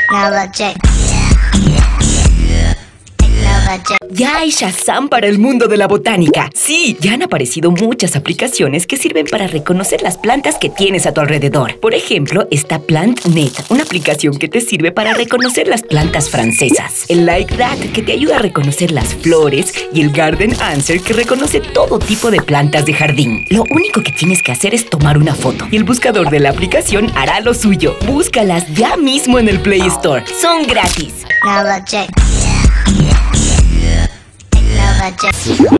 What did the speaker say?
Technologic. Ya hay Shazam para el mundo de la botánica. Sí, ya han aparecido muchas aplicaciones que sirven para reconocer las plantas que tienes a tu alrededor. Por ejemplo, está PlantNet, una aplicación que te sirve para reconocer las plantas francesas. El Like That, que te ayuda a reconocer las flores. Y el Garden Answer, que reconoce todo tipo de plantas de jardín. Lo único que tienes que hacer es tomar una foto. Y el buscador de la aplicación hará lo suyo. Búscalas ya mismo en el Play Store. Son gratis. Technologic. Technologic.